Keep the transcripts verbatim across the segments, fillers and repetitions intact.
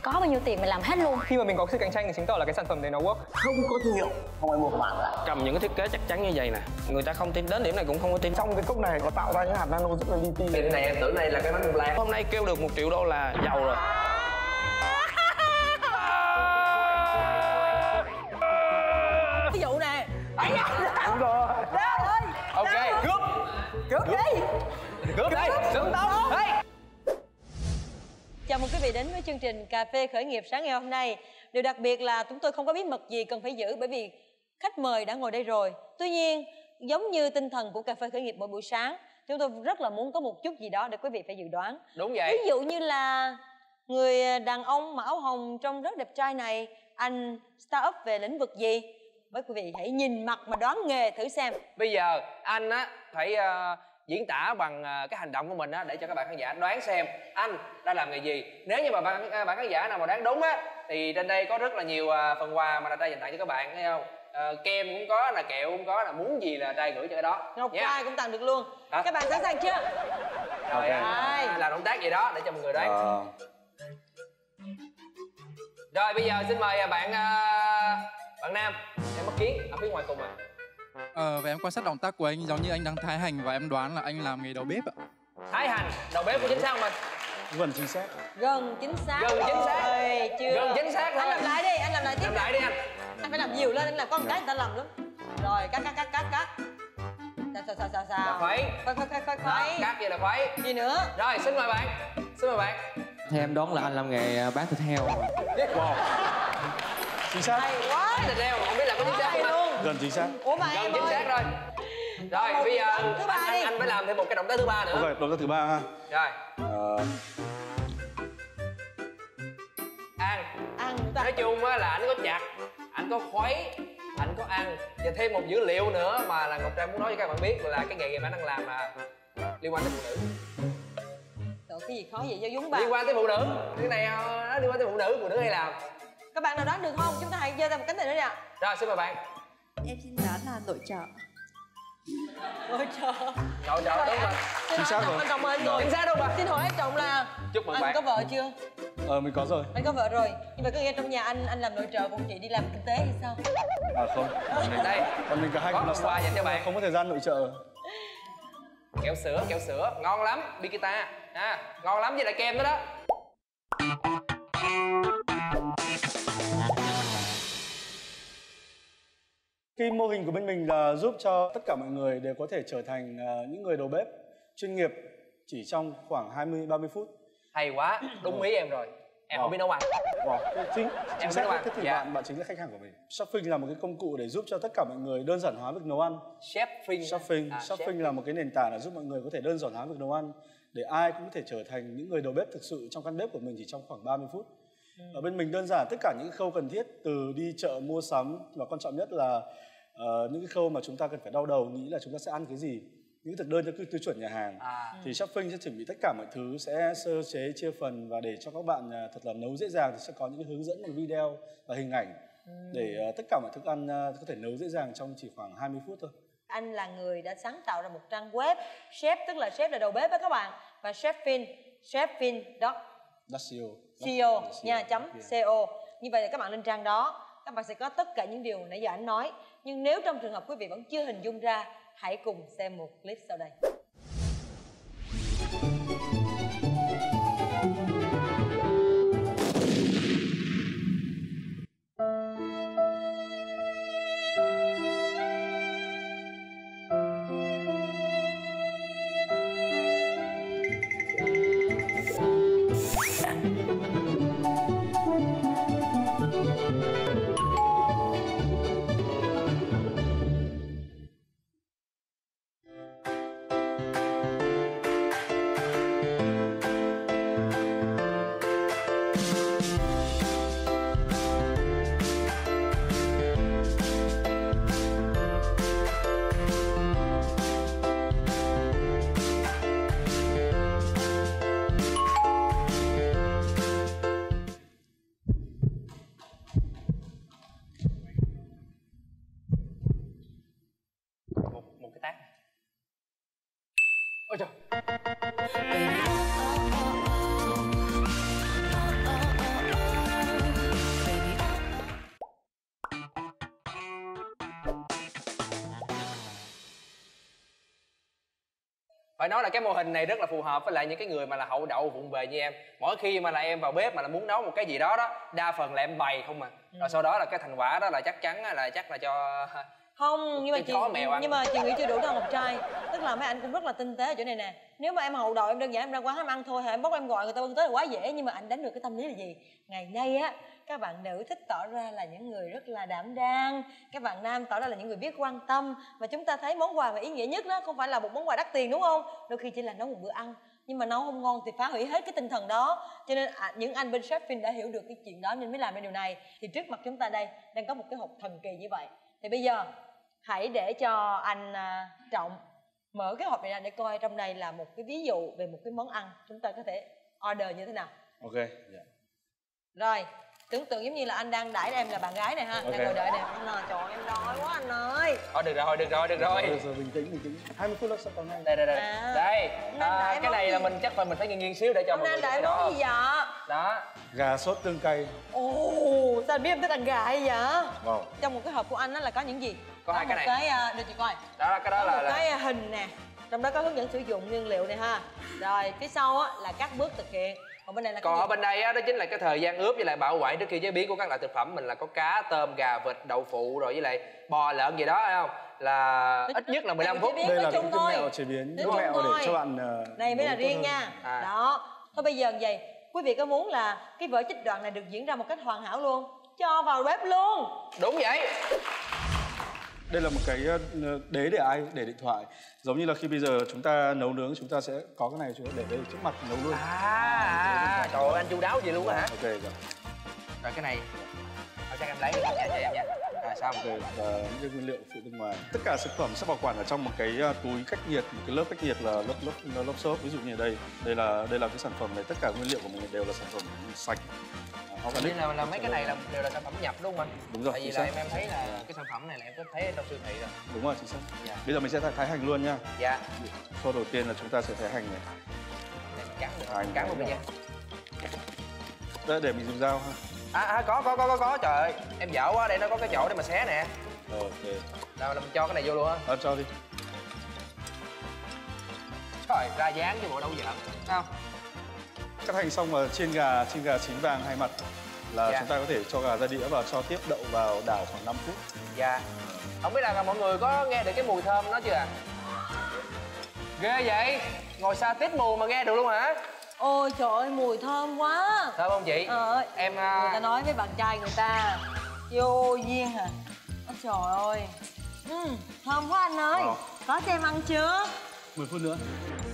có bao nhiêu tiền mày làm hết luôn. Khi mà mình có sự cạnh tranh thì chứng tỏ là cái sản phẩm đấy nó work. Không có thương hiệu, không ai mua của bạn cả. Cầm những cái thiết kế chắc chắn như vậy nè, người ta không tin, đến điểm này cũng không có tin. Trong cái cốc này có tạo ra những hạt nano rất là li ti. Cái này em tưởng này là cái bánh bông lan. Hôm nay kêu được một triệu đô là giàu rồi. Ví dụ nè. Đúng rồi. Ok, cướp. Cướp đi. Cướp đây, xứng tông. Hey. Chào mừng quý vị đến với chương trình Cà phê khởi nghiệp sáng ngày hôm nay. Điều đặc biệt là chúng tôi không có bí mật gì cần phải giữ bởi vì khách mời đã ngồi đây rồi. Tuy nhiên, giống như tinh thần của Cà phê khởi nghiệp mỗi buổi sáng, chúng tôi rất là muốn có một chút gì đó để quý vị phải dự đoán. Đúng vậy. Ví dụ như là người đàn ông mặc áo hồng trông rất đẹp trai này, anh start up về lĩnh vực gì? Với quý vị hãy nhìn mặt mà đoán nghề thử xem. Bây giờ anh á phải uh, diễn tả bằng uh, cái hành động của mình á để cho các bạn khán giả đoán xem anh đã làm nghề gì. Nếu như mà bạn, bạn khán giả nào mà đoán đúng á thì trên đây có rất là nhiều uh, phần quà mà Trai dành tặng cho các bạn, thấy không? Uh, kem cũng có, là kẹo cũng có, là muốn gì là Trai gửi cho cái đó. Ngọc yeah. trai cũng tặng được luôn. Hả? Các bạn sẵn sàng chưa? Rồi, okay. uh, làm động tác gì đó để cho mọi người đoán. uh. Rồi bây giờ xin mời bạn uh, bạn Nam, em mất kiến ở phía ngoài cùng à. Ờ, và em quan sát động tác của anh giống như anh đang thái hành và em đoán là anh làm nghề đầu bếp ạ. Thái hành, đầu bếp của chính xác không anh? Gần chính xác. Gần chính xác. Gần chính xác. Rồi, chưa? Gần chính xác thôi. Anh làm lại đi, anh làm lại tiếp. Làm lại đi anh. Anh phải làm nhiều lên, anh làm có một cái người ta làm lắm. Rồi, cắt cắt cắt cắt cắt. Sao sao sao sao sao. Là khuấy. Khuấy khuấy khuấy khuấy. Cắt vậy là khuấy. Gì nữa? Rồi, xin mời bạn. Xin mời bạn. Theo em đoán là anh làm nghề bán thịt heo. Wow. Chính xác. Hay quá. Thịt heo, không biết là có chính xác không anh? Gần chính xác. Ủa mà Gần em chính ơi. xác rồi. Rồi, Một bây giờ thứ ba anh, đi. anh, anh phải làm thêm một cái động tác thứ ba nữa. Ok, động tác thứ ba ha. Rồi. Ờ... Ăn. Ăn ta. Nói chung á là anh có chặt, anh có khuấy, anh có ăn. Và thêm một dữ liệu nữa mà là Ngọc Trai muốn nói cho các bạn biết là cái nghề nghiệp anh đang làm là liên quan tới phụ nữ. Trời, cái gì khó vậy do dúng bà. Liên quan tới phụ nữ. Cái này nó liên quan tới phụ nữ, phụ nữ hay làm. Các bạn nào đoán được không? Chúng ta hãy giơ tay một cánh tay nữa nè. Rồi, xin mời bạn. Em xin đoán là nội trợ. Nội trợ. Nội trợ đúng rồi. Chính xác rồi. Anh Trọng ơi, rồi. Chính xác đúng rồi. Xin hỏi anh Trọng là chúc mừng anh bạn. có vợ chưa? Ờ, mình có rồi. Anh có vợ rồi. Nhưng mà có nghĩa trong nhà anh anh làm nội trợ còn chị đi làm kinh tế hay sao? À không. Đây. Còn mình cả hai có cùng là quà dành cho bạn. Không có thời gian nội trợ. Kẹo sữa, kẹo sữa, ngon lắm, Bikita. À, ngon lắm với lại kem nữa đó. Cái mô hình của bên mình là giúp cho tất cả mọi người đều có thể trở thành uh, những người đầu bếp chuyên nghiệp chỉ trong khoảng hai mươi ba mươi phút. Hay quá, đúng ý em rồi. Em Wow. không biết nấu ăn. Wow, chính, chính xác biết thế thì dạ. bạn bạn chính là khách hàng của mình. Shopping là một cái công cụ để giúp cho tất cả mọi người đơn giản hóa việc nấu ăn. Shopping. Shopping, à, shopping là một cái nền tảng để giúp mọi người có thể đơn giản hóa việc nấu ăn để ai cũng có thể trở thành những người đầu bếp thực sự trong căn bếp của mình chỉ trong khoảng ba mươi phút. Ừ. Ở bên mình đơn giản tất cả những khâu cần thiết từ đi chợ mua sắm và quan trọng nhất là uh, những cái khâu mà chúng ta cần phải đau đầu nghĩ là chúng ta sẽ ăn cái gì, những thực đơn theo tiêu chuẩn nhà hàng. À. Thì Shopping sẽ chuẩn bị tất cả mọi thứ, sẽ sơ chế chia phần và để cho các bạn uh, thật là nấu dễ dàng thì sẽ có những cái hướng dẫn bằng video và hình ảnh ừ. để uh, tất cả mọi thức ăn uh, có thể nấu dễ dàng trong chỉ khoảng hai mươi phút thôi. Anh là người đã sáng tạo ra một trang web chef, tức là chef là đầu bếp đó các bạn, và chefin chefin dot co nha chấm co. Như vậy là các bạn lên trang đó các bạn sẽ có tất cả những điều nãy giờ anh nói. Nhưng nếu trong trường hợp quý vị vẫn chưa hình dung ra, hãy cùng xem một clip sau đây. Phải nói là cái mô hình này rất là phù hợp với lại những cái người mà là hậu đậu vụng về như em. Mỗi khi mà là em vào bếp mà là muốn nấu một cái gì đó đó, đa phần là em bày không mà. Ừ. Rồi sau đó là cái thành quả đó là chắc chắn là chắc là cho không, nhưng mà chị mèo nhưng mà chị nghĩ chưa đủ đâu Ngọc Trai. Tức là mấy anh cũng rất là tinh tế ở chỗ này nè. Nếu mà em hậu đậu em đơn giản em ra quán em ăn thôi, em bốc em gọi người ta bưng tới là quá dễ. Nhưng mà anh đánh được cái tâm lý là gì? Ngày nay á, các bạn nữ thích tỏ ra là những người rất là đảm đang, các bạn nam tỏ ra là những người biết quan tâm. Và chúng ta thấy món quà mà ý nghĩa nhất đó không phải là một món quà đắt tiền đúng không? Đôi khi chỉ là nấu một bữa ăn, nhưng mà nấu không ngon thì phá hủy hết cái tinh thần đó. Cho nên à, những anh bên Chef Fin đã hiểu được cái chuyện đó nên mới làm ra điều này. Thì trước mặt chúng ta đây đang có một cái hộp thần kỳ như vậy. Thì bây giờ hãy để cho anh à, Trọng mở cái hộp này ra để coi trong đây là một cái ví dụ về một cái món ăn chúng ta có thể order như thế nào. Ok. Yeah. Rồi, tưởng tượng giống như là anh đang đãi em là bạn gái này ha, okay. Đang ngồi đợi nè. Anh ơi, trời em đói quá anh ơi. Thôi được rồi, được rồi, được rồi. Rồi, rồi bình tĩnh, bình tĩnh. hai mươi phút là sắp còn ngay. Đây, đây, đây. À, đây, à, cái này gì? Là mình chắc phải mình phải nghiêng nghiêng xíu để cho mọi người. Hôm nay anh đợi món gì vậy? Đó. Gà sốt tương cay. Ồ, sao anh biết em thích ăn gà hay vậy? Wow. Trong một cái hộp của anh đó là có những gì? Có, có hai cái này. Cái đưa chị coi. Đó, cái đó có là một là... cái hình nè. Trong đó có hướng dẫn sử dụng nguyên liệu này ha. Rồi, phía sau á là các bước thực hiện. Còn bên này là còn ở bên đây á, đó chính là cái thời gian ướp với lại bảo quản trước khi chế biến của các loại thực phẩm. Mình là có cá, tôm, gà, vịt, đậu phụ rồi với lại bò, lợn gì đó phải không? Là ít nhất là mười lăm phút. Đây là cái mẹo chế biến, cái mẹo để cho bạn uh, này mới là riêng nha. À. Đó. Thôi bây giờ vậy, quý vị có muốn là cái vở trích đoạn này được diễn ra một cách hoàn hảo luôn, cho vào bếp luôn. Đúng vậy. Đây là một cái đế để ai để điện thoại. Giống như là khi bây giờ chúng ta nấu nướng chúng ta sẽ có cái này chúng ta để đây trước mặt nấu luôn. À, à, à trời ơi anh chu đáo gì luôn á hả? Ok rồi. Rồi cái này thôi chắc em lấy nha cho em nha. À xong. Ok, và những nguyên liệu phụ bên ngoài. Tất cả thực phẩm sẽ bảo quản ở trong một cái túi cách nhiệt, một cái lớp cách nhiệt là lớp lớp lớp xốp. Ví dụ như ở đây, đây là đây là cái sản phẩm này, tất cả nguyên liệu của mình đều là sản phẩm sạch. Nên là, là mấy cái này là đều là sản phẩm nhập đúng không anh? Đúng rồi. Tại vì là em em thấy là cái sản phẩm này là em có thấy trong siêu thị rồi. Đúng rồi, chính xác. Dạ. Bây giờ mình sẽ thái hành luôn nha. Dạ. Khâu đầu tiên là chúng ta sẽ thái hành này. Để mình cắn được. Hành cắn luôn đi nha. Đây để mình dùng dao ha. À, à có có có có có trời ơi. Em dở quá, đây nó có cái chỗ để mà xé nè. Rồi, ok. Nào là mình cho cái này vô luôn á. Ờ, cho đi. Trời, ra dáng chứ bộ đâu giỡn. Sao? Cắt hành xong và chiên gà, chiên gà chín vàng hai mặt là dạ. Chúng ta có thể cho gà ra đĩa và cho tiếp đậu vào đảo khoảng năm phút. Dạ. Không biết là mọi người có nghe được cái mùi thơm đó chưa ạ? Ghê vậy? Ngồi xa tít mù mà nghe được luôn hả? Ôi trời ơi, mùi thơm quá. Thơm không chị? Ờ, em người ta nói với bạn trai người ta vô duyên hả? Ôi trời ơi. Ừ, thơm quá anh ơi. Ờ. Có cho em ăn chưa? mười phút nữa.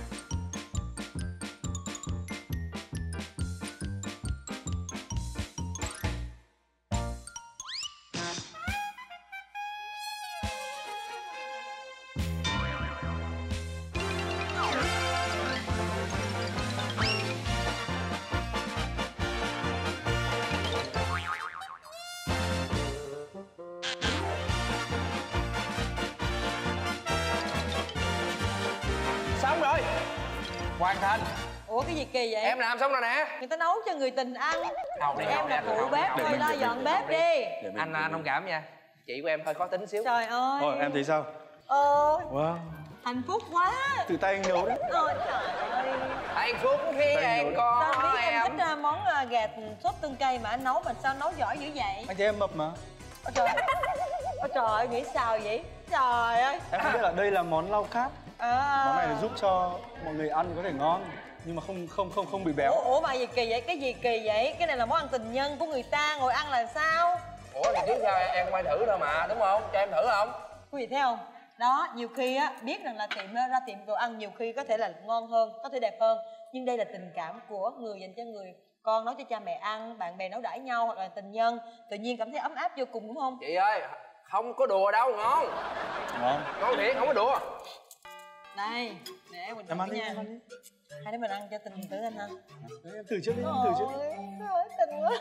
Xong rồi. Hoàn thành. Ủa cái gì kỳ vậy? Em làm xong rồi nè. Người ta nấu cho người tình ăn. Không, đi, em không, là phụ bếp thôi, lo dọn bếp đi. Anh anh thông cảm nha. Chị của em hơi khó tính xíu. Trời ơi. Ôi, em thấy sao? Ôi. Wow. Hạnh phúc quá. Tự tay anh nấu đấy. Ôi trời ơi. Hạnh phúc khi anh có em. Sao biết em em thích món gà sốt tương cây mà anh nấu mà sao nấu giỏi dữ vậy? Anh thấy em mập mà. Ôi trời. Ôi trời ơi, nghĩ sao vậy? Trời ơi. Em không biết là đây là món lau cáp. À. Món này là giúp cho mọi người ăn có thể ngon nhưng mà không không không không bị béo. Ủa, ủa mà gì kỳ vậy? Cái gì kỳ vậy? Cái này là món ăn tình nhân của người ta, ngồi ăn là sao? Ủa thì chứ sao em không ai thử đâu mà, đúng không? Cho em thử không? Quý vị thấy không? Đó, nhiều khi á, biết rằng là tiệm ra tiệm đồ ăn nhiều khi có thể là ngon hơn, có thể đẹp hơn. Nhưng đây là tình cảm của người dành cho người. Con nấu cho cha mẹ ăn, bạn bè nấu đãi nhau hoặc là tình nhân. Tự nhiên cảm thấy ấm áp vô cùng đúng không? Chị ơi, không có đùa đâu, ngon. Ngon. Ngon thiệt, không có đùa. Đây, để mình thử nha. Hai đứa mình ăn cho tình thử anh ha. Em thử trước đi, em thử trước. Ôi, tình quá.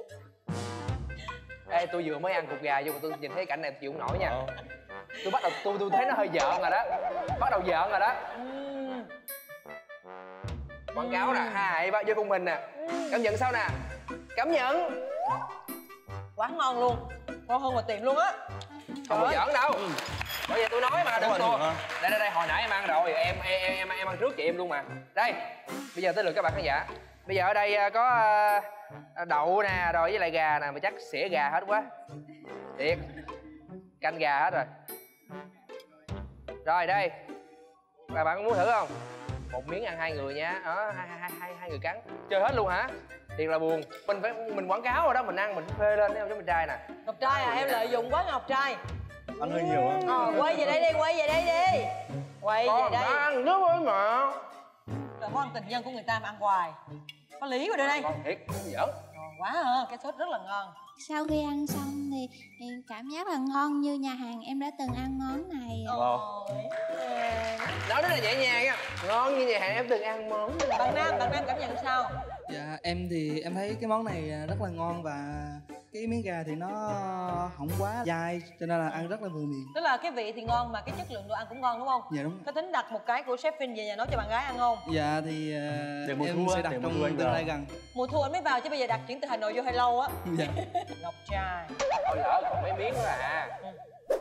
Ê, tôi vừa mới ăn cục gà vô mà tôi nhìn thấy cảnh này tôi chịu không nổi nha. Tôi bắt đầu, tôi tôi thấy nó hơi giỡn rồi đó. Bắt đầu giỡn rồi đó. Uhm. Quảng cáo nè, hai vô cùng mình nè. Cảm nhận sao nè? Cảm nhận. Quá ngon luôn. Ngon hơn ngoài tiệm luôn á. Không có giỡn đâu. Bởi vì tôi nói mà đừng thua. Đây đây đây, hồi nãy em ăn rồi, em em em em ăn trước chị em luôn mà. Đây, bây giờ tới lượt các bạn khán giả. Bây giờ ở đây có đậu nè, rồi với lại gà nè, mà chắc xỉa gà hết quá. Thiệt. Canh gà hết rồi. Rồi đây. Các bạn có muốn thử không? Một miếng ăn hai người nha. Đó, hai hai hai hai người cắn. Chơi hết luôn hả? Thiệt là buồn. Mình phải mình quảng cáo rồi đó, mình ăn mình phê lên thấy không, mình trai nè. Ngọc trai à, em lợi dụng quá Ngọc trai. Ăn hơi nhiều á. Ờ, quay về đây đi, quay về đây đi. Quay Con về đây. ăn nước ơi mà. Là món ăn tình nhân của người ta mà ăn hoài. Có lý rồi đây đây. Con thiệt, không giỡn. Ngon quá hả? Cái sốt rất là ngon. Sau khi ăn xong thì, thì cảm giác là ngon như nhà hàng em đã từng ăn món này. Wow. Nói rất là nhẹ nhàng nha. Ngon như nhà hàng em từng ăn món. Bạn Nam, bạn Nam cảm nhận sao? Dạ em thì em thấy cái món này rất là ngon và cái miếng gà thì nó không quá dai cho nên là ăn rất là vừa miệng. Tức là cái vị thì ngon mà cái chất lượng đồ ăn cũng ngon đúng không? Dạ đúng. Có tính đặt một cái của chef Vin về nhà nấu cho bạn gái ăn không? Dạ thì để uh, em thua, sẽ đặt trong tương lai gần. Mùa thu anh mới vào chứ bây giờ đặt chuyển từ Hà Nội vô hay lâu á. Dạ. Ngọc trai. Thôi lỡ còn mấy miếng nữa à. Ừ.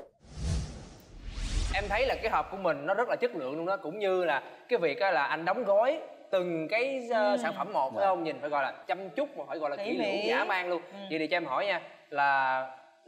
Em thấy là cái hộp của mình nó rất là chất lượng luôn đó, cũng như là cái việc là anh đóng gói từng cái uh, ừ. sản phẩm một phải không? Nhìn phải gọi là chăm chút mà phải gọi là kỹ lưỡng dã man luôn. Ừ. Vậy thì cho em hỏi nha, là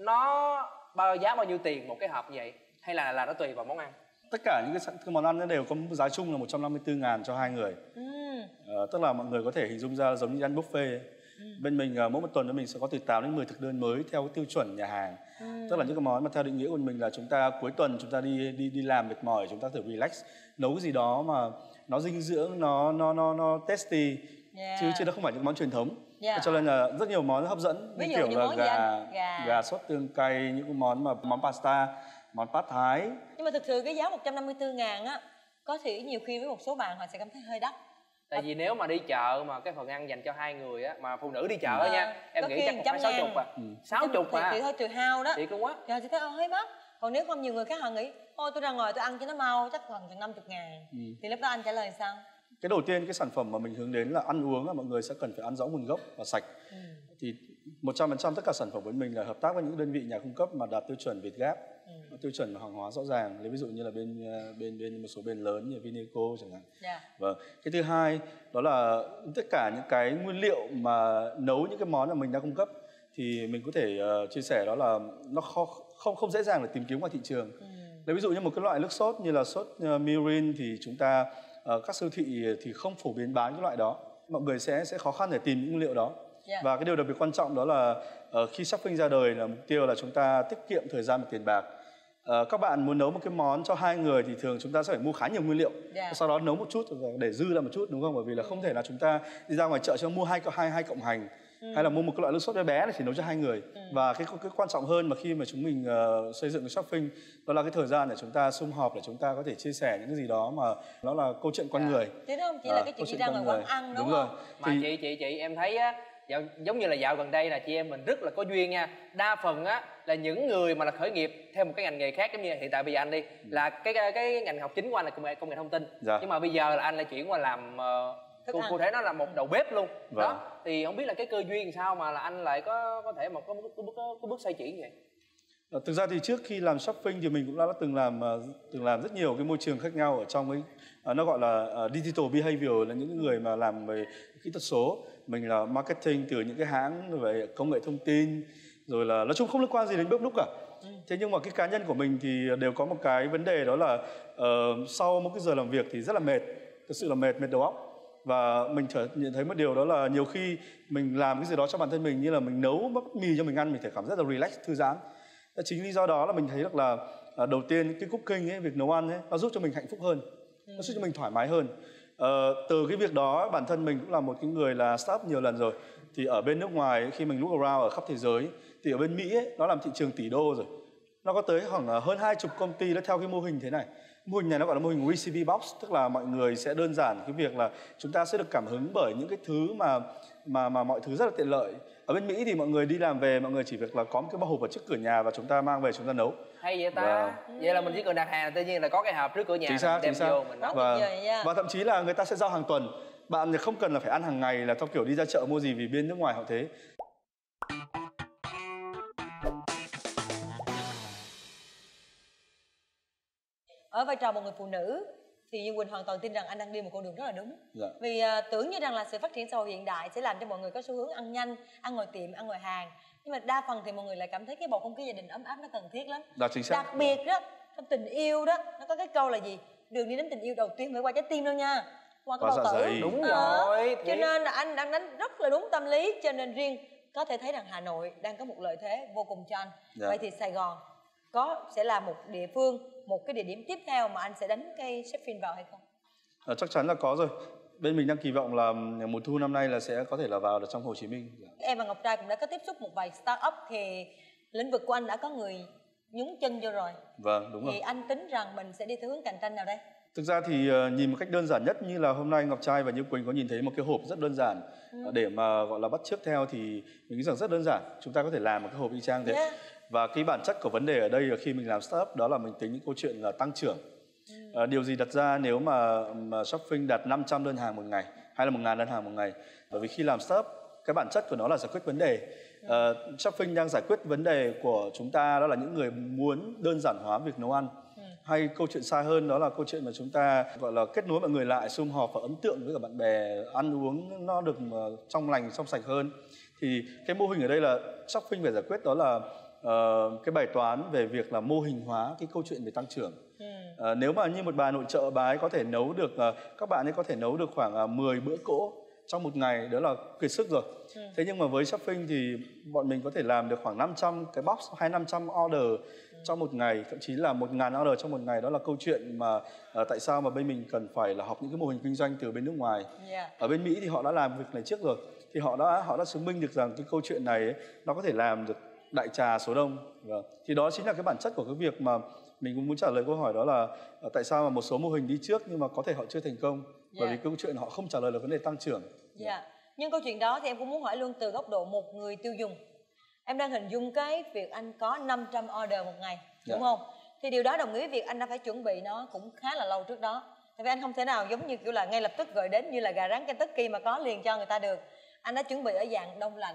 nó bao giá bao nhiêu tiền một cái hộp như vậy, hay là là nó tùy vào món ăn? Tất cả những cái, cái món ăn nó đều có giá chung là một trăm năm mươi tư ngàn cho hai người. Ừ. Ờ, tức là mọi người có thể hình dung ra giống như ăn buffet ấy. Ừ. Bên mình mỗi một tuần mình sẽ có từ tám đến mười thực đơn mới theo cái tiêu chuẩn nhà hàng. Ừ. Tức là những cái món mà theo định nghĩa của mình là chúng ta cuối tuần chúng ta đi đi đi làm mệt mỏi, chúng ta thử relax, nấu cái gì đó mà nó dinh dưỡng, nó nó nó nó tasty. Yeah. chứ chứ nó không phải những món truyền thống. Yeah. Cho nên là rất nhiều món hấp dẫn, như kiểu là gà, gà gà sốt tương cay, những cái món mà món pasta, món pad thái. Nhưng mà thực sự cái giá một trăm năm mươi tư ngàn á, có thể nhiều khi với một số bạn họ sẽ cảm thấy hơi đắt. Tại vì nếu mà đi chợ mà cái phần ăn dành cho hai người á, mà phụ nữ đi chợ à, nha, em nghĩ chắc cũng phải sáu chục à. Sáu chục mà. Thì thôi trừ hao đó. Thiệt luôn á. Thì họ sẽ thấy hơi mắc. Còn nếu không nhiều người khác họ nghĩ, thôi tôi ra ngoài tôi ăn cho nó mau, chắc khoảng chừng năm mươi ngàn. Ừ. Thì lúc đó anh trả lời sao? Cái đầu tiên cái sản phẩm mà mình hướng đến là ăn uống là mọi người sẽ cần phải ăn rõ nguồn gốc và sạch. Ừ. Thì một trăm phần trăm tất cả sản phẩm của mình là hợp tác với những đơn vị nhà cung cấp mà đạt tiêu chuẩn Việt Gap, ừ. tiêu chuẩn hàng hóa rõ ràng. Lấy ví dụ như là bên bên bên một số bên lớn như Vineco chẳng hạn. Yeah. Vâng. Cái thứ hai đó là tất cả những cái nguyên liệu mà nấu những cái món mà mình đang cung cấp thì mình có thể uh, chia sẻ đó là nó khó, không không dễ dàng để tìm kiếm ngoài thị trường. Ừ. Lấy ví dụ như một cái loại nước sốt như là sốt uh, mirin thì chúng ta uh, các siêu thị thì không phổ biến bán cái loại đó. Mọi người sẽ sẽ khó khăn để tìm những nguyên liệu đó. Yeah. Và cái điều đặc biệt quan trọng đó là uh, khi Shopping ra đời là mục tiêu là chúng ta tiết kiệm thời gian và tiền bạc. Uh, các bạn muốn nấu một cái món cho hai người thì thường chúng ta sẽ phải mua khá nhiều nguyên liệu. Yeah. Sau đó nấu một chút để dư ra một chút, đúng không? Bởi vì là không thể là chúng ta đi ra ngoài chợ cho mua hai hai hai cộng hành. Ừ. Hay là mua một cái loại nước sốt bé bé để chỉ nấu cho hai người. Ừ. Và cái cái quan trọng hơn mà khi mà chúng mình uh, xây dựng cái shopping đó là cái thời gian để chúng ta sum họp, để chúng ta có thể chia sẻ những cái gì đó mà nó là câu chuyện con yeah. người. Chứ không chỉ à, là cái chuyện đi ra ngoài quán ăn đúng, đúng không? Rồi. Mà thì... chị chị chị em thấy á, dạo, giống như là dạo gần đây là chị em mình rất là có duyên nha. Đa phần á là những người mà là khởi nghiệp theo một cái ngành nghề khác, giống như hiện tại bây giờ anh đi, ừ. là cái, cái cái ngành học chính của anh là công nghệ, công nghệ thông tin. Dạ. Nhưng mà bây giờ là anh lại chuyển qua làm uh, Cô, cô thể nó là một đầu bếp luôn. Vâng. Đó thì không biết là cái cơ duyên sao mà là anh lại có có thể một có bước có, có bước xoay chuyển vậy. À, thực ra thì trước khi làm shopping thì mình cũng đã từng làm uh, từng làm rất nhiều cái môi trường khác nhau ở trong cái uh, nó gọi là uh, digital behavior, là những người mà làm về kỹ thuật số. Mình là marketing từ những cái hãng về công nghệ thông tin, rồi là nói chung không liên quan gì đến bếp núc cả. Ừ. Thế nhưng mà cái cá nhân của mình thì đều có một cái vấn đề đó là uh, sau một cái giờ làm việc thì rất là mệt, thực sự là mệt mệt đầu óc. Và mình nhận thấy một điều đó là nhiều khi mình làm cái gì đó cho bản thân mình, như là mình nấu bắp mì cho mình ăn, mình thể cảm rất là relax, thư giãn. Chính lý do đó là mình thấy được là đầu tiên cái cooking ấy, việc nấu ăn ấy, nó giúp cho mình hạnh phúc hơn, ừ. nó giúp cho mình thoải mái hơn. Ờ, từ cái việc đó bản thân mình cũng là một cái người là startup nhiều lần rồi. Thì ở bên nước ngoài khi mình look around ở khắp thế giới thì ở bên Mỹ ấy, nó làm thị trường tỷ đô rồi. Nó có tới khoảng hơn hai chục công ty nó theo cái mô hình thế này. Mô hình này nó gọi là mô hình recipe box, tức là mọi người sẽ đơn giản cái việc là chúng ta sẽ được cảm hứng bởi những cái thứ mà mà mà mọi thứ rất là tiện lợi. Ở bên Mỹ thì mọi người đi làm về, mọi người chỉ việc là có một cái bao hộp ở trước cửa nhà và chúng ta mang về chúng ta nấu. Hay vậy ta. Và... vậy là mình chỉ cần đặt hàng, tự nhiên là có cái hộp trước cửa nhà, chính xác, đem chính xác. vô mình nấu. Và, và thậm chí là người ta sẽ giao hàng tuần. Bạn không cần là phải ăn hàng ngày là theo kiểu đi ra chợ mua gì, vì bên nước ngoài họ thế. ở vai trò một người phụ nữ thì Như Quỳnh hoàn toàn tin rằng anh đang đi một con đường rất là đúng. Dạ. Vì uh, tưởng như rằng là sự phát triển xã hội hiện đại sẽ làm cho mọi người có xu hướng ăn nhanh, ăn ngoài tiệm, ăn ngoài hàng. Nhưng mà đa phần thì mọi người lại cảm thấy cái bầu không khí gia đình ấm áp nó cần thiết lắm. Đó, chính xác. Đặc biệt đó, trong tình yêu đó, nó có cái câu là gì? Đường đi đến tình yêu đầu tiên phải qua trái tim đâu nha. Qua cái bầu tử. Đúng à, rồi. Cho nên là anh đang đánh rất là đúng tâm lý. Cho nên riêng có thể thấy rằng Hà Nội đang có một lợi thế vô cùng cho anh. Dạ. Vậy thì Sài Gòn có sẽ là một địa phương, một cái địa điểm tiếp theo mà anh sẽ đánh cây chef Fin vào hay không? À, chắc chắn là có rồi. Bên mình đang kỳ vọng là mùa thu năm nay là sẽ có thể là vào được trong Hồ Chí Minh. Em và Ngọc Trai cũng đã có tiếp xúc một vài start-up thì lĩnh vực của anh đã có người nhúng chân vô rồi. Vâng, đúng rồi. Thì anh tính rằng mình sẽ đi theo hướng cạnh tranh nào đây? Thực ra thì uh, nhìn một cách đơn giản nhất như là hôm nay Ngọc Trai và Như Quỳnh có nhìn thấy một cái hộp rất đơn giản ừ. để mà gọi là bắt chước theo thì mình nghĩ rằng rất đơn giản. Chúng ta có thể làm một cái hộp y chang thế. Yeah. Và cái bản chất của vấn đề ở đây là khi mình làm startup đó là mình tính những câu chuyện là tăng trưởng. Ừ. Uh, điều gì đặt ra nếu mà, mà shopping đạt năm trăm đơn hàng một ngày hay là một nghìn đơn hàng một ngày? Bởi vì khi làm startup cái bản chất của nó là giải quyết vấn đề. Ừ. Uh, shopping đang giải quyết vấn đề của chúng ta đó là những người muốn đơn giản hóa việc nấu ăn. Hay câu chuyện xa hơn đó là câu chuyện mà chúng ta gọi là kết nối mọi người lại, sum họp và ấn tượng với cả bạn bè, ăn uống nó được trong lành, trong sạch hơn. Thì cái mô hình ở đây là shopping phải giải quyết đó là uh, cái bài toán về việc là mô hình hóa cái câu chuyện về tăng trưởng. Ừ. Uh, nếu mà như một bà nội trợ bà ấy có thể nấu được, uh, các bạn ấy có thể nấu được khoảng uh, mười bữa cỗ trong một ngày, đó là kiệt sức rồi. Ừ. Thế nhưng mà với shopping thì bọn mình có thể làm được khoảng năm trăm cái box hay năm trăm order ừ. trong một ngày, thậm chí là một nghìn order trong một ngày. Đó là câu chuyện mà uh, tại sao mà bên mình cần phải là học những cái mô hình kinh doanh từ bên nước ngoài. Yeah. Ở bên Mỹ thì họ đã làm việc này trước rồi, thì họ đã họ đã chứng minh được rằng cái câu chuyện này ấy, nó có thể làm được đại trà số đông. Vâng. Thì đó chính là cái bản chất của cái việc mà mình cũng muốn trả lời câu hỏi, đó là uh, tại sao mà một số mô hình đi trước nhưng mà có thể họ chưa thành công. Yeah. Bởi vì câu chuyện họ không trả lời được vấn đề tăng trưởng. Dạ. Yeah. Nhưng câu chuyện đó thì em cũng muốn hỏi luôn từ góc độ một người tiêu dùng. Em đang hình dung cái việc anh có năm trăm order một ngày, đúng yeah. không? Thì điều đó đồng nghĩa với việc anh đã phải chuẩn bị nó cũng khá là lâu trước đó. Tại vì anh không thể nào giống như kiểu là ngay lập tức gọi đến như là gà rán Kentucky mà có liền cho người ta được. Anh đã chuẩn bị ở dạng đông lạnh.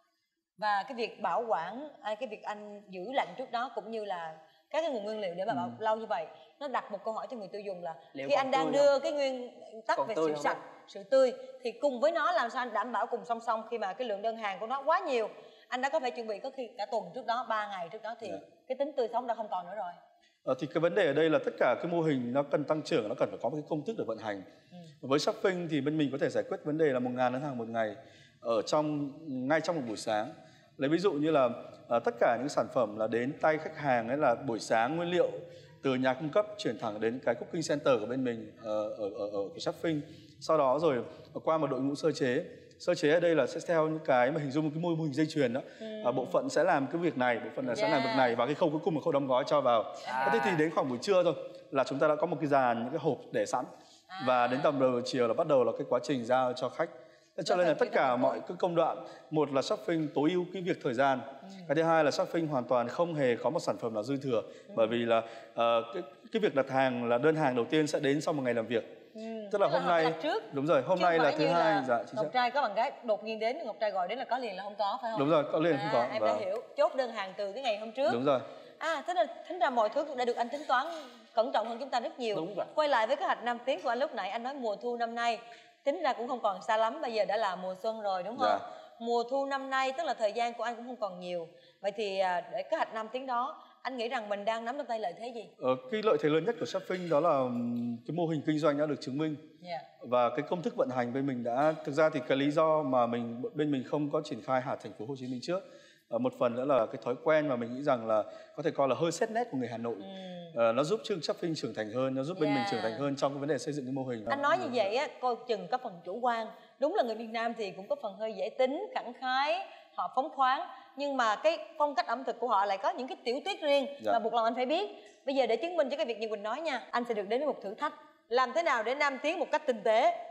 Và cái việc bảo quản, cái việc anh giữ lạnh trước đó cũng như là các cái nguồn nguyên liệu để mà bảo ừ. lâu như vậy, nó đặt một câu hỏi cho người tiêu dùng là liệu khi anh đang đưa không? Cái nguyên tắc còn về sự sạch, đó? Sự tươi thì cùng với nó làm sao anh đảm bảo cùng song song khi mà cái lượng đơn hàng của nó quá nhiều, anh đã có phải chuẩn bị có khi cả tuần trước đó, ba ngày trước đó thì yeah. cái tính tươi sống đã không còn nữa rồi. Ờ, thì cái vấn đề ở đây là tất cả cái mô hình nó cần tăng trưởng, nó cần phải có một cái công thức để vận hành. Ừ. Với shopping thì bên mình có thể giải quyết vấn đề là một nghìn đơn hàng một ngày ở trong ngay trong một buổi sáng. Lấy ví dụ như là uh, tất cả những sản phẩm là đến tay khách hàng ấy là buổi sáng nguyên liệu từ nhà cung cấp chuyển thẳng đến cái cooking center của bên mình uh, ở ở ở cái shopping. Sau đó rồi qua một đội ngũ sơ chế. Sơ chế ở đây là sẽ theo những cái mà hình dung cái mô hình dây chuyền đó. Ừ. Uh, bộ phận sẽ làm cái việc này, bộ phận là yeah. sẽ làm việc này và cái khâu cuối cùng là khâu đóng gói cho vào. À. Thế thì đến khoảng buổi trưa thôi là chúng ta đã có một cái dàn những cái hộp để sẵn. À. Và đến tầm đầu chiều là bắt đầu là cái quá trình giao cho khách. Cho nên là tất cả mọi cái công đoạn, một là shopping tối ưu cái việc thời gian, ừ. cái thứ hai là shopping hoàn toàn không hề có một sản phẩm nào dư thừa, ừ. bởi vì là uh, cái cái việc đặt hàng là đơn hàng đầu tiên sẽ đến sau một ngày làm việc. Ừ. Tức là Tức hôm là nay trước. Đúng rồi, hôm Chứ nay là thứ hai. Là dạ, Ngọc Trai có bạn gái đột nhiên đến, Ngọc Trai gọi đến là có liền là không có phải không? Đúng rồi, có liền à, không có. Em vâng. đã hiểu, chốt đơn hàng từ cái ngày hôm trước. Đúng rồi. À, thế là tính ra mọi thứ cũng đã được anh tính toán cẩn trọng hơn chúng ta rất nhiều. Đúng rồi. Quay lại với kế hoạch năm tiếng của anh lúc nãy, anh nói mùa thu năm nay tính ra cũng không còn xa lắm, bây giờ đã là mùa xuân rồi đúng không? Dạ. Mùa thu năm nay tức là thời gian của anh cũng không còn nhiều. Vậy thì để kế hoạch năm tiếng đó, anh nghĩ rằng mình đang nắm trong tay lợi thế gì? Ờ, cái lợi thế lớn nhất của shopping đó là cái mô hình kinh doanh đã được chứng minh. Yeah. Và cái công thức vận hành bên mình đã, thực ra thì cái lý do mà mình bên mình không có triển khai hạt thành phố Hồ Chí Minh trước, một phần nữa là cái thói quen mà mình nghĩ rằng là có thể coi là hơi xét nét của người Hà Nội. Ừ. À, nó giúp chương shopping trưởng thành hơn, nó giúp yeah. bên mình trưởng thành hơn trong cái vấn đề xây dựng cái mô hình. Anh nói như vậy á, coi chừng có phần chủ quan. Đúng là người Việt Nam thì cũng có phần hơi dễ tính, khẳng khái, họ phóng khoáng, nhưng mà cái phong cách ẩm thực của họ lại có những cái tiểu tiết riêng dạ. mà buộc lòng anh phải biết. Bây giờ để chứng minh cho cái việc như Quỳnh nói nha, anh sẽ được đến với một thử thách. Làm thế nào để nam tiến một cách tinh tế?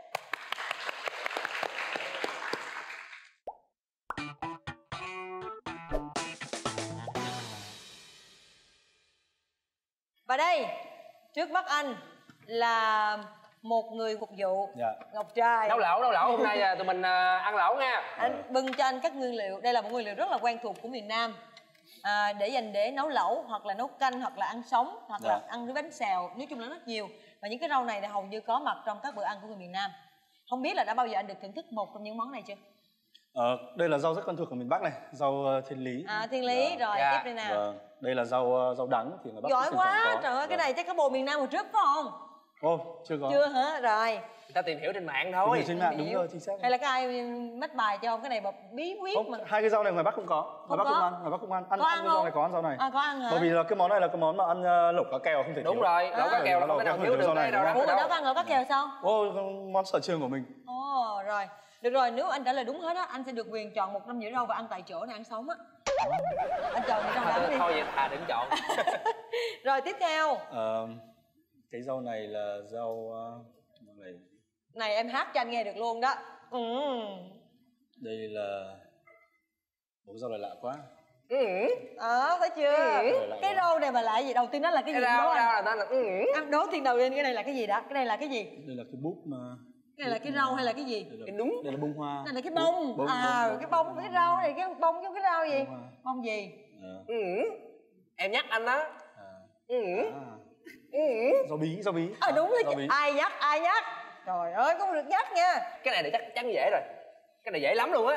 Và đây, trước mắt anh là một người phục vụ. Dạ. Ngọc Trai. Nấu lẩu, nấu lẩu hôm nay tụi mình ăn lẩu nha. Anh bưng cho anh các nguyên liệu. Đây là một nguyên liệu rất là quen thuộc của miền Nam. à, để dành để nấu lẩu hoặc là nấu canh hoặc là ăn sống hoặc là Dạ. ăn với bánh xèo, nói chung là rất nhiều. Và những cái rau này thì hầu như có mặt trong các bữa ăn của người miền Nam. Không biết là đã bao giờ anh được thưởng thức một trong những món này chưa? Ờ, đây là rau rất quen thuộc của miền Bắc này, rau uh, thiên lý. À, thiên lý. Dạ. Rồi Dạ. tiếp đây nào. Vâng, đây là rau uh, rau đắng thì người Bắc Giỏi cũng thỉnh quá, thoảng có. trời ơi, cái Vâng. này chắc có bồ miền Nam hồi trước phải không? Ô, chưa có. Chưa hả? Rồi. Người ta tìm hiểu trên mạng Tìm thôi. hiểu trên mạng, đúng hiểu. rồi, chính xác. Hay là có ai mách bài cho không? Cái này mà bí quyết Không, mà. hai cái rau này ngoài Bắc cũng có. Ngoài Không Bắc có. cũng ăn, ngoài Bắc cũng ăn. Ăn, Có ăn ăn cái rau không? này có ăn rau này. À, có ăn hả? Bởi vì là cái món này là cái món mà ăn uh, lẩu cá kèo không thể Đúng thiếu. rồi, lẩu cá À. kèo là Lẩu không thể cá nào kèo thiếu được rau này, cái rau đúng đắng Ủa mà đâu. đâu có ăn lẩu cá kèo sao? Ô, món sở trường của mình. Ồ, rồi. Được rồi, nếu anh trả lời đúng hết á, anh sẽ được quyền chọn một trăm dĩa rau và ăn tại chỗ này, ăn sống á. Anh chọn những rau đắng đi. Thôi vậy thà đừng chọn. Rồi tiếp theo. Ờ, cái rau này là rau uh, này. Này em hát cho anh nghe được luôn đó. Ừ. Đây là một rau này lạ quá. Ừ. Đó, thấy chưa? Ừ. Cái rau này mà lại gì? Đầu tiên nó là cái gì? Cái rau đố rau anh. là tên là ừ. Ăn đố tiên đầu tiên cái này là cái gì đó? Cái này là cái gì? Đây là cái búp mà. Cái này là cái rau hay là cái gì? Đây là, Cái đúng. Đây là bông hoa. Cái này là cái bông. Bông, À, bông, cái bông với cái rau này, cái bông với cái rau gì? Bông hoa. Bông gì? À. Ừ. Em nhắc anh đó. À. Ừ. À. Ừ. Rau bí, rau bí. À đúng rồi, Rau bí. ai nhắc, ai nhắc. Trời ơi, không được nhắc nha. Cái này thì chắc chắn dễ rồi. Cái này dễ lắm luôn á.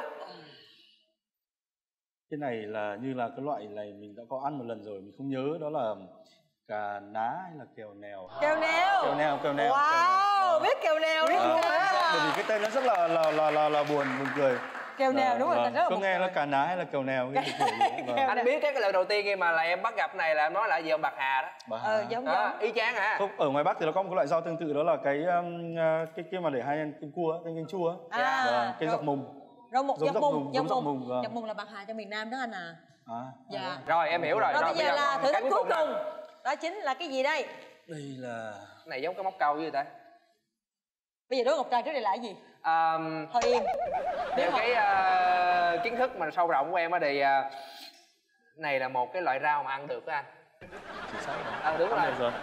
Cái này là như là cái loại này mình đã có ăn một lần rồi, mình không nhớ, đó là cà ná hay là kèo nèo. Kèo nèo. Kèo nèo, kèo nèo. Wow, Kèo nèo. biết kèo nèo đúng Ờ, không? chính xác, bởi vì cái tên nó rất là là là là, là buồn buồn cười. Kèo nèo đúng rồi, Vâng. rất là Có buồn nghe cười. nó cà ná hay là kèo nèo cái kiểu gì ấy. Vâng. Anh biết cái lần đầu tiên khi mà là em bắt gặp này là em nói là gì ông Bạc Hà đó. Bà Ờ, Hà. giống Đó, giống. y chang hả? Không, ở ngoài Bắc thì nó có một cái loại rau tương tự, đó là cái um, cái kia mà để hai ăn canh cua, canh canh chua. À, Vâng, cái rồi. dọc mùng. Rau mục, Giống dọc dọc mùng, mùng, dọc giống dọc mùng. mùng, vâng. Dọc mùng là Bạc Hà cho miền Nam đó anh à. À. Dạ. Rồi em hiểu rồi. Rồi bây giờ là thử thách cuối cuối cùng. Đó chính là cái gì đây? Đây là Cái này giống cái móc câu với ta. Bây giờ đố Ngọc Trai trước đây là cái gì? À, Thôi im. theo cái uh, kiến thức mà sâu rộng của em á thì uh, này là một cái loại rau mà ăn được đó anh. chỉ xác. Ờ đúng rồi. rồi.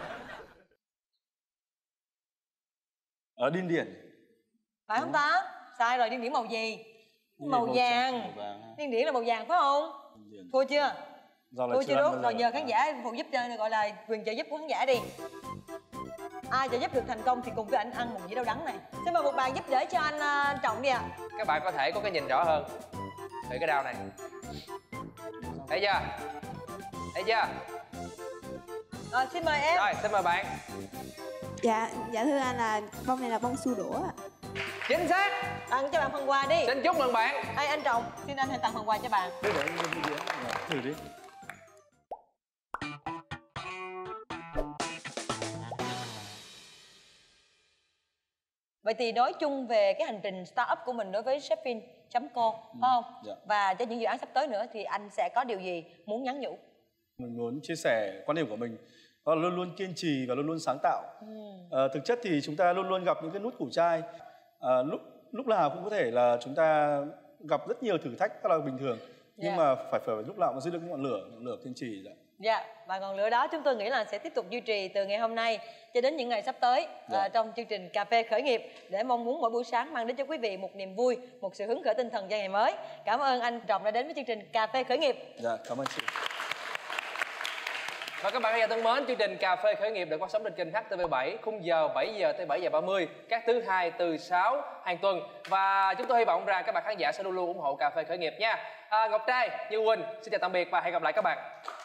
Ở điên điển. Phải không ta? Sai rồi, điên điển màu gì? Màu trắng, vàng. màu vàng ha. Điên điển là màu vàng phải không? Điên điển. Thua chưa? Rau là Thua chưa chưa ăn đúng? bao Rồi giờ. nhờ khán giả phụ giúp cho gọi là quyền trợ giúp của khán giả đi. Ai trợ giúp được thành công thì cùng với anh ăn một dĩa đau đắng này. Xin mời một bàn giúp đỡ cho anh uh, Trọng đi ạ. À. Các bạn có thể có cái nhìn rõ hơn về cái đao này. Thấy chưa? Thấy chưa? Rồi xin mời em. Rồi xin mời bạn. Dạ, dạ thưa anh là bông này là bông xua đũa ạ. Chính xác. Tặng cho bạn phần quà đi. Xin chúc mừng bạn. Ê anh Trọng, xin anh hãy tặng phần quà cho bạn. Đây để anh lên cái đĩa. Thử đi. Vậy thì nói chung về cái hành trình startup của mình đối với chefin chấm co, phải không? Dạ. Và cho những dự án sắp tới nữa thì anh sẽ có điều gì muốn nhắn nhủ? Mình muốn chia sẻ quan điểm của mình, đó là luôn luôn kiên trì và luôn luôn sáng tạo. Ừ. À, thực chất thì chúng ta luôn luôn gặp những cái nút củ chai. À, lúc lúc nào cũng có thể là chúng ta gặp rất nhiều thử thách rất là bình thường. Nhưng Yeah. mà phải phải lúc nào cũng giữ được cái ngọn lửa, ngọn lửa kiên trì. Dạ. Dạ, và ngọn lửa đó chúng tôi nghĩ là sẽ tiếp tục duy trì từ ngày hôm nay cho đến những ngày sắp tới Dạ. uh, trong chương trình Cà phê khởi nghiệp, để mong muốn mỗi buổi sáng mang đến cho quý vị một niềm vui, một sự hứng khởi tinh thần cho ngày mới. Cảm ơn anh Trọng đã đến với chương trình Cà phê khởi nghiệp. Dạ, cảm ơn chị. Và các bạn khán giả thân mến, chương trình Cà phê khởi nghiệp được phát sóng trên kênh hát tê vê bảy khung giờ bảy giờ tới bảy giờ ba mươi các thứ hai, từ sáu hàng tuần. Và chúng tôi hy vọng rằng các bạn khán giả sẽ luôn luôn ủng hộ Cà phê khởi nghiệp nha. À, Ngọc Trai, Như Quỳnh xin chào tạm biệt và hẹn gặp lại các bạn.